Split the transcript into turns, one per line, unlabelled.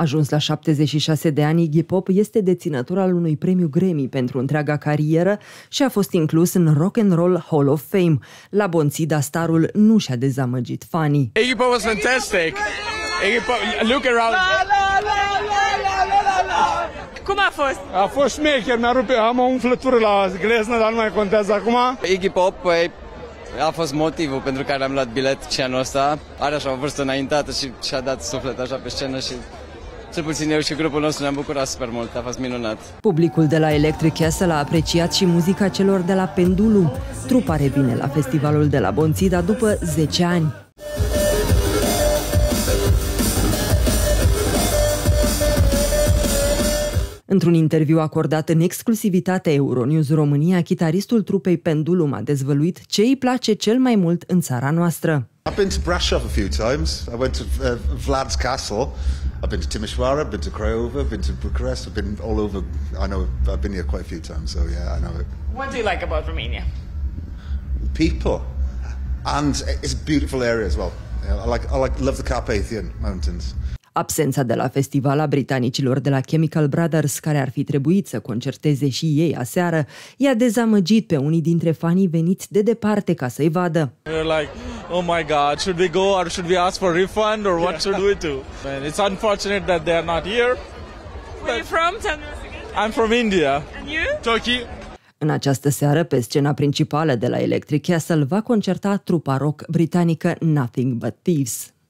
Ajuns la 76 de ani, Iggy Pop este deținător al unui premiu Grammy pentru întreaga carieră și a fost inclus în Rock and Roll Hall of Fame. La Bonțida, starul nu și-a dezamăgit fanii.
Iggy Pop was fantastic. Iggy Pop, look around.
Cum a fost?
A fost șmecher, mi-a rupt, am o umflătură la gleznă, dar nu mai contează acum.
Iggy Pop a fost motivul pentru care am luat bilet și anul ăsta. Are așa o vârstă înaintată și și-a dat suflet așa pe scenă și cel puțin eu și grupul nostru ne-am bucurat super mult, a fost minunat.
Publicul de la Electric Castle a apreciat și muzica celor de la Pendulum. Trupa revine la festivalul de la Bonțida după 10 ani. Într-un interviu acordat în exclusivitate Euronews România, chitaristul trupei Pendulum a dezvăluit ce îi place cel mai mult în țara noastră.
I've been to Brasov a few times. I went to Vlad's Castle. I've been to Timișoara, I've been to Craiova, I've been to Bucharest. I've been all over. I know I've been here quite a few times, so yeah, I know it.
What do you like about Romania?
People, and it's a beautiful area as well. Love the Carpathian Mountains.
Absența de la festival a britanicilor de la Chemical Brothers, care ar fi trebuit să concerteze și ei aseară, i-a dezamăgit pe unii dintre fanii veniți de departe ca să-i vadă.
We're like, oh my God, should we go or should we ask for refund or what should we do? And it's unfortunate that they are not here.
Where are you from? Tell me once again.
I'm from India.
And you?
Turkey.
În această seară, pe scena principală de la Electric Castle, va concerta trupa rock britanică Nothing But Thieves.